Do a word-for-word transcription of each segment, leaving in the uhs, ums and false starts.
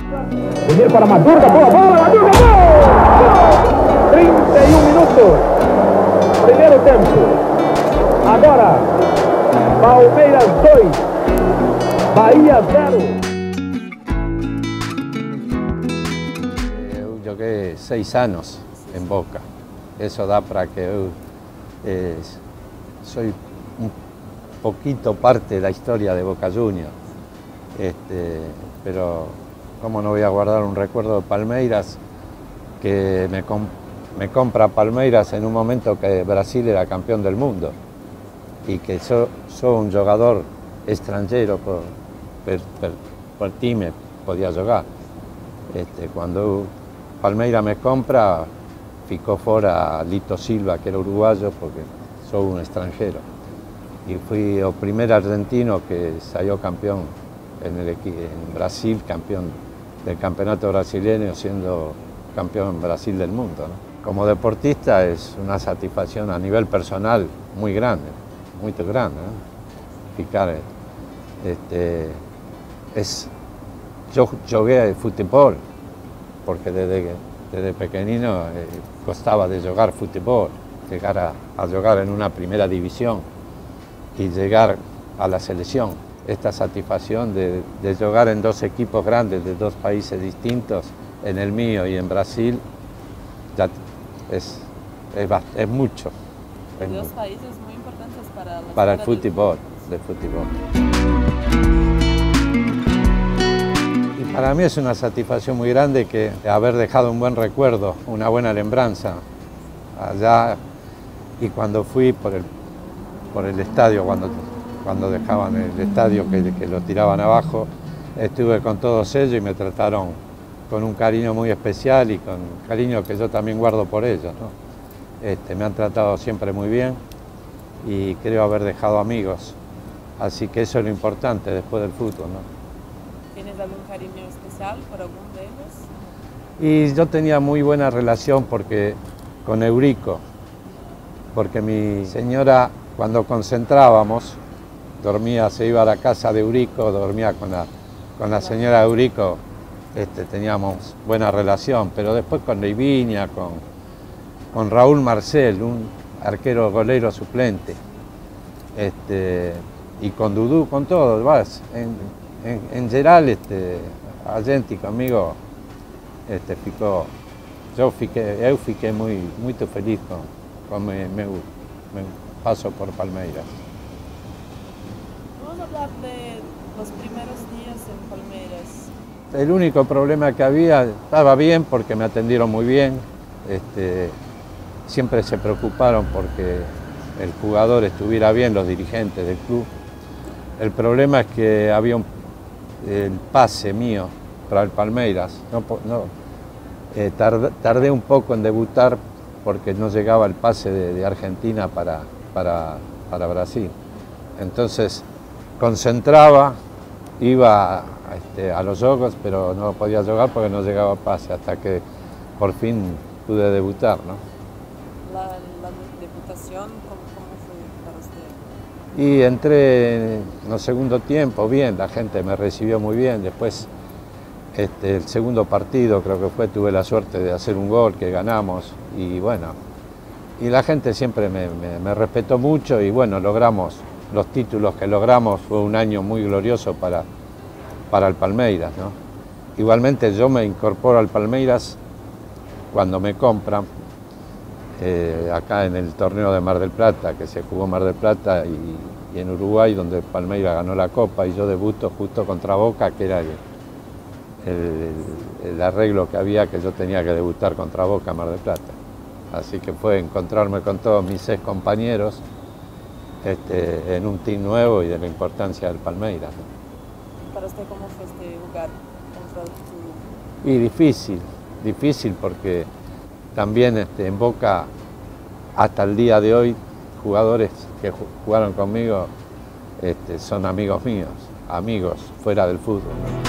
Venir para Maturga, bola, bola, Maturga, gol! trinta e um minutos, primeiro tempo. Agora, Palmeiras dois, Bahia zero. Eu joguei seis anos em Boca. Eso dá para que eu eh, soy un poquito parte da historia de Boca Juniors. Este, pero cómo no voy a guardar un recuerdo de Palmeiras, que me, comp me compra Palmeiras en un momento que Brasil era campeón del mundo y que yo soy un jugador extranjero por, per, per, por time podía jugar. Este, cuando Palmeiras me compra, ficó fora Lito Silva, que era uruguayo, porque soy un extranjero. Y fui el primer argentino que salió campeón en, el, en Brasil, campeón del campeonato brasileño, siendo campeón Brasil del mundo, ¿no? Como deportista es una satisfacción a nivel personal muy grande, muy grande, ¿no? Ficar, este, es, yo jugué fútbol, porque desde, desde pequeñino eh, costaba de jugar fútbol, llegar a, a jugar en una primera división y llegar a la selección. Esta satisfacción de, de jugar en dos equipos grandes de dos países distintos, en el mío y en Brasil, ya es, es, es mucho. Es dos mucho. Países muy importantes para, para el fútbol, de fútbol. Y para mí es una satisfacción muy grande que haber dejado un buen recuerdo, una buena lembranza allá, y cuando fui por el, por el estadio, cuando cuando dejaban el estadio, que, que lo tiraban abajo, estuve con todos ellos y me trataron con un cariño muy especial y con cariño que yo también guardo por ellos, ¿no? Este, me han tratado siempre muy bien y creo haber dejado amigos, así que eso es lo importante después del fútbol, ¿no? ¿Tienes algún cariño especial por algún de ellos? Y yo tenía muy buena relación porque, con Eurico, porque mi señora, cuando concentrábamos, dormía, se iba a la casa de Eurico, dormía con la, con la señora Eurico, este, teníamos buena relación, pero después con Leiviña, con, con Raúl Marcel, un arquero golero suplente, este, y con Dudú, con todos, vas, en, en, en general, este, a gente conmigo, este, ficó, yo fiqué, eu fiqué muy, muy feliz con, con mi, mi, mi paso por Palmeiras. Hablar de los primeros días en Palmeiras. El único problema que había, estaba bien porque me atendieron muy bien, este, siempre se preocuparon porque el jugador estuviera bien, los dirigentes del club. El problema es que había un, el pase mío para el Palmeiras, no, no, eh, tardé, tardé un poco en debutar porque no llegaba el pase de, de Argentina para, para, para Brasil. Entonces, concentraba, iba este, a los juegos, pero no podía jugar porque no llegaba pase, hasta que por fin pude debutar, ¿no? La, la debutación, ¿cómo, cómo fue para usted? Y entré en el segundo tiempo, bien, la gente me recibió muy bien. Después, este, el segundo partido, creo que fue, tuve la suerte de hacer un gol que ganamos, y bueno, y la gente siempre me, me, me respetó mucho, y bueno, logramos los títulos que logramos. Fue un año muy glorioso para, para el Palmeiras, ¿no? Igualmente yo me incorporo al Palmeiras cuando me compran, eh, acá en el torneo de Mar del Plata, que se jugó en Mar del Plata y, y en Uruguay, donde Palmeiras ganó la Copa, y yo debuto justo contra Boca, que era el, el, el arreglo que había, que yo tenía que debutar contra Boca en Mar del Plata. Así que fue encontrarme con todos mis ex compañeros, Este, en un team nuevo y de la importancia del Palmeiras, ¿no? ¿Para usted cómo fue este jugar contra tu...? Y difícil, difícil porque también este, en Boca, hasta el día de hoy, jugadores que jugaron conmigo este, son amigos míos, amigos fuera del fútbol, ¿no?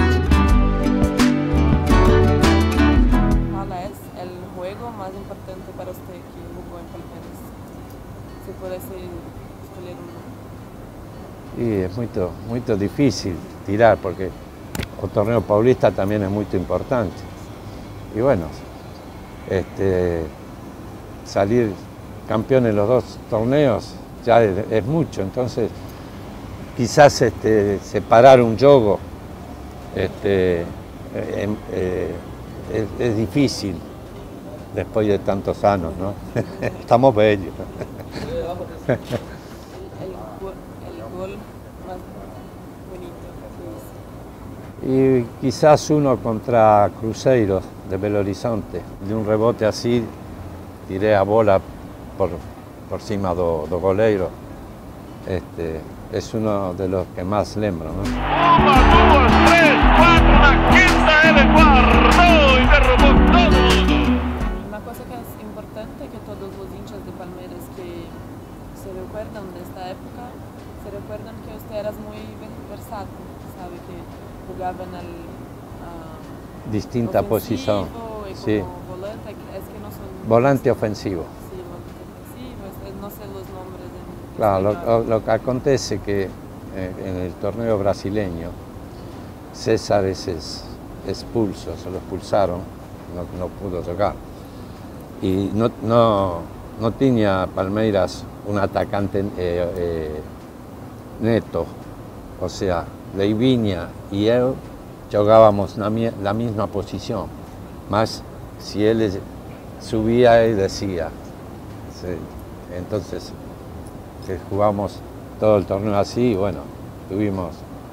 ¿Cuál es el juego más importante para usted que jugó en Palmeiras? ¿Se puede ser escolher uno? Y es muy, muy difícil tirar, porque o torneo paulista también es muy importante. Y bueno, este, salir campeón en los dos torneos ya es, es mucho, entonces quizás este, separar un juego este, eh, eh, es, es difícil después de tantos años, ¿no? Estamos bellos. El, el, gol, el gol más bonito que hizo. Y quizás uno contra Cruzeiro de Belo Horizonte, de un rebote así, tiré a bola por, por cima do, do goleiro. Este, es uno de los que más lembro, ¿no? Uma, duas, três, quatro, na quinta ele guardou e derrubou todo mundo. Una cosa que es importante que todos los hinchas de Palmeiras que se recuerdan de esta época, se recuerdan que usted era muy versátil, sabe que jugaba en el uh, distinta posición. Y Sí. como volante, es que no son... Volante ofensivo. Sí, volante ofensivo, es- no sé los nombres. En Claro, lo, español. lo que acontece que eh, en el torneo brasileño César es, es expulso, se lo expulsaron, no, no pudo jugar. Y no, no, no tenía Palmeiras un atacante eh, eh, neto, o sea, Leivinha y él jugábamos la, mi- la misma posición, más si él es- subía y decía. Sí, entonces que jugamos todo el torneo así y bueno, tuvimos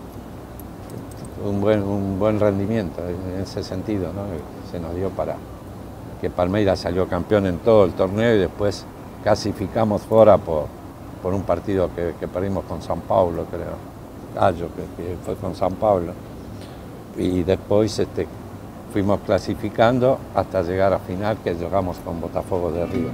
un buen, un buen rendimiento en ese sentido, ¿no? Se nos dio para que Palmeiras salió campeón en todo el torneo y después clasificamos fuera por, por un partido que, que perdimos con São Paulo, creo, Gallo, que, que fue con São Paulo. Y después este, fuimos clasificando hasta llegar a final, que jugamos con Botafogo de Río.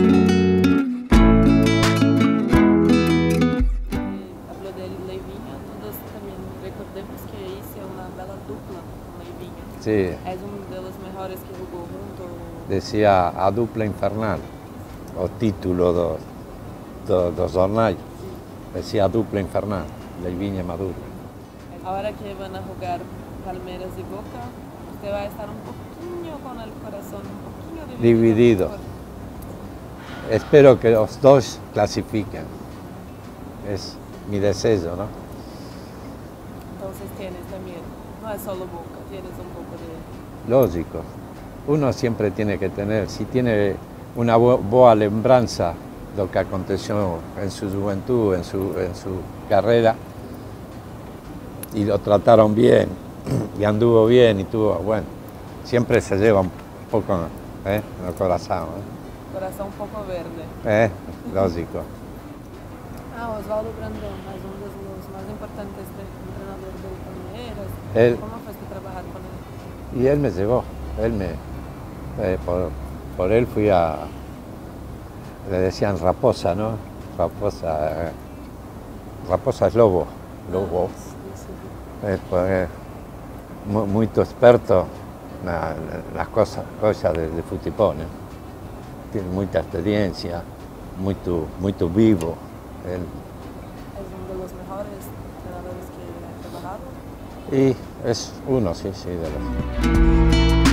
Habló de Leivinha, todos también recordemos que hice una bela dupla con Leivinha. Sí, Es uno de los mejores que jugó junto. decía a dupla infernal, o título dos do, dos jornais, decía a dupla infernal, Leivinha e Maduro. Ahora que van a jugar Palmeiras y Boca, usted va a estar un poquito con el corazón un poquito dividido. Dividido. Espero que los dos clasifiquen, es mi deseo, ¿no? Entonces tienes también, no es solo Boca, tienes un poco de... Lógico. Uno siempre tiene que tener, si tiene una bo- boa lembranza de lo que aconteció en su juventud, en su, en su carrera, y lo trataron bien, y anduvo bien, y tuvo, bueno, siempre se lleva un poco ¿eh? en el corazón. ¿eh? Corazón un poco verde. ¿Eh? Lógico. Ah, Osvaldo Brandão, mais um dos los más importantes de, entrenador del Palmeiras. Él- ¿Cómo fue que trabajar con él? Y él me llevó, él me, eh, por, por él fui a, le decían Raposa, ¿no? Raposa, eh, Raposa es lobo, lobo, Sí, sí. eh, pues, eh, mu- muy experto na- nas cosas, cosas de, de futebol, ¿no? Tiene mucha experiencia, muy, muy vivo. Él, Es uno de los mejores entrenadores que ha trabajado. y es uno, sí, sí, de los...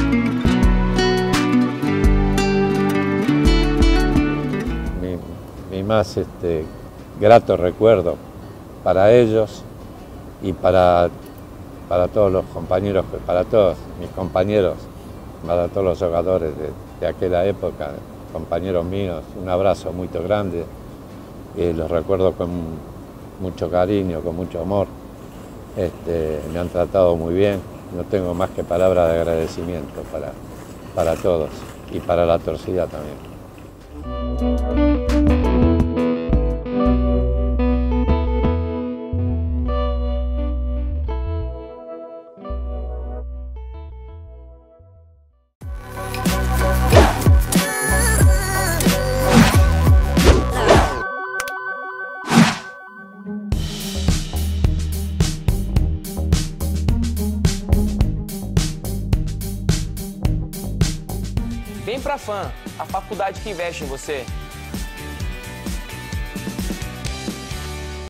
Mi, mi más este, grato recuerdo para ellos y para, para todos los compañeros, para todos mis compañeros, para todos los jugadores de, de aquella época, compañeros míos, un abrazo muy grande, y los recuerdo con mucho cariño, con mucho amor. Este, me han tratado muy bien, no tengo más que palabras de agradecimiento para, para todos y para la torcida también. Vem pra F A M, a faculdade que investe em você.